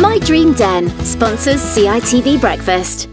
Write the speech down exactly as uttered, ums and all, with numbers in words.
My Dream Den sponsors C I T V Breakfast.